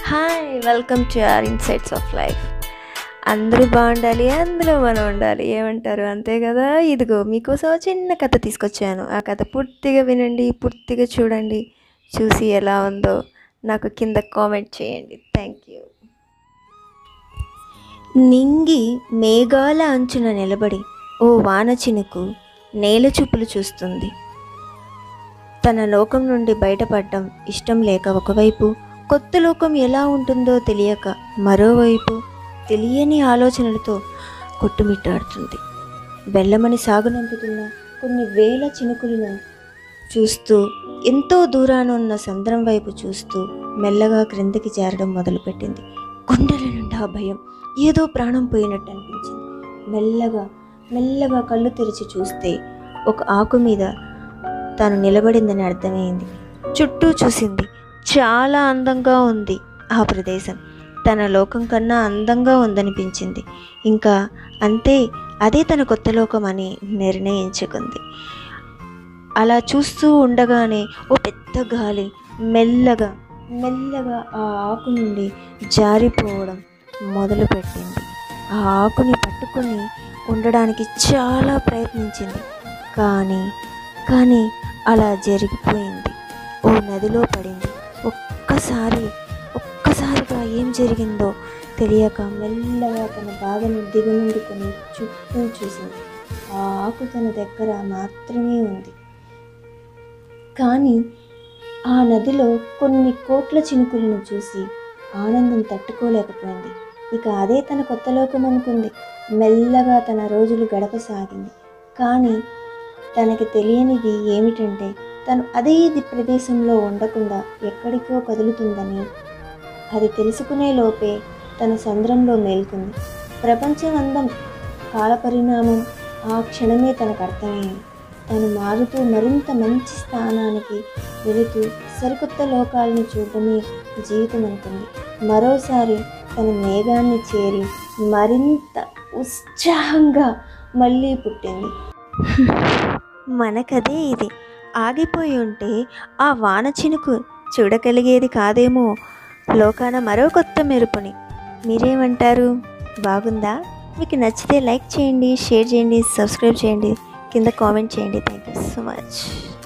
Hi welcome to our insights of life. అందరూ బాగుండాలి, అందులో మనం ఉండాలి, ఏమంటారు? అంతే కదా. ఇదిగో మీకోసం చిన్న కథ తీసుకొచ్చాను. ఆ కథ పూర్తిగా వినండి, పూర్తిగా చూడండి. చూసి ఎలా ఉందో నాకు కింద కామెంట్ చేయండి. Thank you. నింగి మేఘాల అంచున నిలబడి ఓ వాన చినుకు నేల చూపులు చూస్తుంది. తన లోకం నుండి బయటపడడం ఇష్టం లేక ఒకవైపు, కొత్త లోకం ఎలా ఉంటుందో తెలియక మరోవైపు తెలియని ఆలోచనలతో కొట్టుమిట్టాడుతుంది. వెళ్ళమని సాగునంపుతున్న కొన్ని వేల చినుకులను చూస్తూ, ఎంతో దూరాన ఉన్న సంద్రం వైపు చూస్తూ మెల్లగా క్రిందకి చేరడం మొదలుపెట్టింది. గుండెల నిండా భయం, ఏదో ప్రాణం పోయినట్టు అనిపించింది. మెల్లగా మెల్లగా కళ్ళు తెరిచి చూస్తే ఒక ఆకు మీద తాను నిలబడిందని అర్థమైంది. చుట్టూ చూసింది. చాలా అందంగా ఉంది ఆ ప్రదేశం. తన లోకం కన్నా అందంగా ఉందనిపించింది. ఇంకా అంతే, అదే తన కొత్త లోకం అని నిర్ణయించుకుంది. అలా చూస్తూ ఉండగానే ఓ పెద్ద గాలి మెల్లగా మెల్లగా ఆ ఆకు నుండి జారిపోవడం మొదలుపెట్టింది. ఆ ఆకుని పట్టుకొని ఉండడానికి చాలా ప్రయత్నించింది. కానీ అలా జరిగిపోయింది. ఓ నదిలో పడింది. ఒక్కసారిగా ఏం జరిగిందో తెలియక మెల్లగా తన బాధను దిగమిందుకొని చుట్టూ చూసింది. ఆ ఆకు తన దగ్గర మాత్రమే ఉంది. కానీ ఆ నదిలో కొన్ని కోట్ల చినుకులను చూసి ఆనందం తట్టుకోలేకపోయింది. ఇక అదే తన కొత్త లోకం అనుకుంది. మెల్లగా తన రోజులు గడపసాగింది. కానీ తనకి తెలియనిది ఏమిటంటే, తను అదే ప్రదేశంలో ఉండకుండా ఎక్కడికో కదులుతుందని. అది తెలుసుకునే లోపే తన సంద్రంలో మేల్కొంది. ప్రపంచం అందం, కాలపరిణామం ఆ క్షణమే తనకు అర్థమైంది. తను మారుతూ మరింత మంచి స్థానానికి వెళుతూ సరికొత్త లోకాలను చూడటమే జీవితం అనుకుంది. మరోసారి తన మేఘాన్ని చేరి మరింత ఉత్సాహంగా మళ్ళీ పుట్టింది. మనకదే ఇది. ఆగిపోయి ఉంటే ఆ వాన చినుకు చూడగలిగేది కాదేమో, లోకాన మరో కొత్త మెరుపుని. మీరేమంటారు? బాగుందా? మీకు నచ్చితే లైక్ చేయండి, షేర్ చేయండి, సబ్స్క్రైబ్ చేయండి, కింద కామెంట్ చేయండి. Thank you so much.